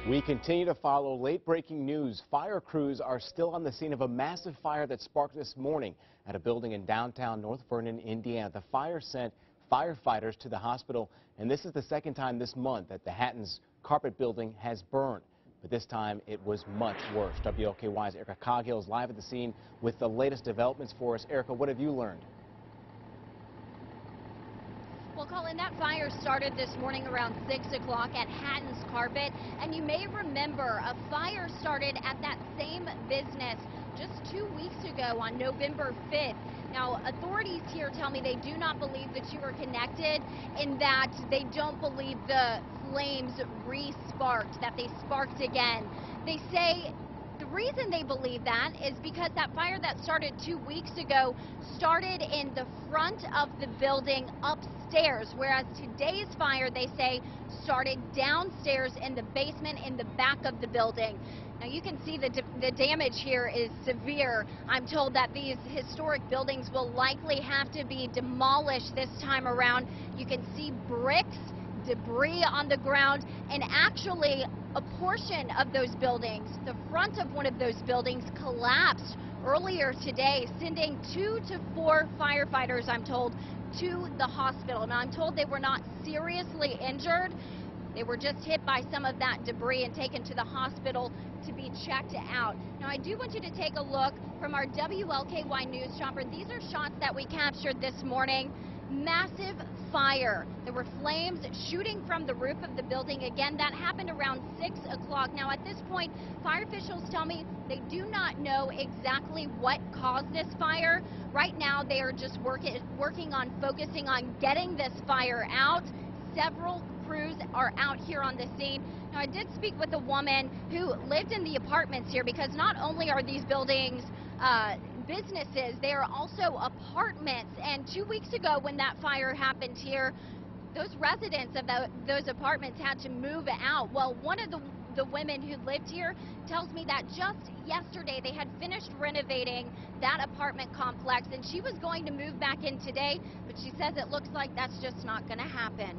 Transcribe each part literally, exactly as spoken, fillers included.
We continue to follow late-breaking news. Fire crews are still on the scene of a massive fire that sparked this morning at a building in downtown North Vernon, Indiana. The fire sent firefighters to the hospital, and this is the second time this month that the Hatton's carpet building has burned. But this time it was much worse. W L K Y's Erica Coghill is live at the scene with the latest developments for us. Erica, what have you learned? Well, Colin, that fire started this morning around six o'clock at Hatton's Carpet, and you may remember a fire started at that same business just two weeks ago on November fifth. Now, authorities here tell me they do not believe the two are connected, in that they don't believe the flames re-sparked, that they sparked again. They say the reason they believe that is because that fire that started two weeks ago started in the front of the building upstairs, whereas today's fire, they say, started downstairs in the basement in the back of the building. Now you can see the, the damage here is severe. I'm told that these historic buildings will likely have to be demolished this time around. You can see bricks, debris on the ground, and actually a portion of those buildings, the front of one of those buildings, collapsed earlier today, sending two to four firefighters, I'm told, to the hospital. Now I'm told they were not seriously injured. They were just hit by some of that debris and taken to the hospital to be checked out. Now I do want you to take a look from our W L K Y News chopper. These are shots that we captured this morning. Massive fire. There were flames shooting from the roof of the building. Again, that happened around six o'clock. Now at this point, fire officials tell me they do not know exactly what caused this fire. Right now they are just work working on focusing on getting this fire out. Several crews are out here on the scene. Now I did speak with a woman who lived in the apartments here, because not only are these buildings uh, businesses, they are also apartments, and two weeks ago when that fire happened here, those residents of the, those apartments had to move out. Well, one of the, the women who lived here tells me that just yesterday they had finished renovating that apartment complex, and she was going to move back in today, but she says it looks like that's just not going to happen.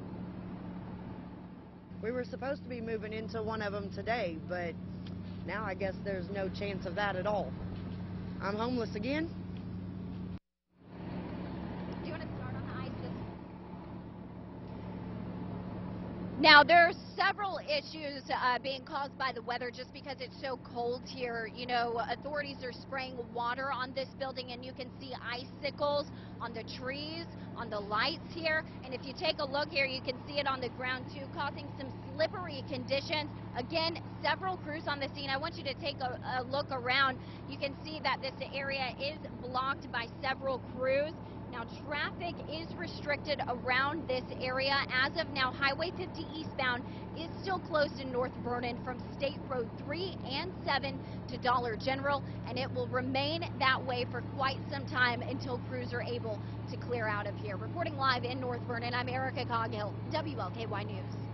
We were supposed to be moving into one of them today, but now I guess there's no chance of that at all. I'm homeless again. Do you want to start on the ice? Now, there are several issues uh, being caused by the weather just because it's so cold here. You know, authorities are spraying water on this building, and you can see icicles on the trees, on the lights here. And if you take a look here, you can see it on the ground too, causing some slippery conditions. Again, several crews on the scene. I want you to take a, a look around. You can see that this area is blocked by several crews. Now, traffic is restricted around this area. As of now, Highway fifty eastbound is still closed in North Vernon from State Road three and seven to Dollar General, and it will remain that way for quite some time until crews are able to clear out of here. Reporting live in North Vernon, I'm Erica Coghill, W L K Y News.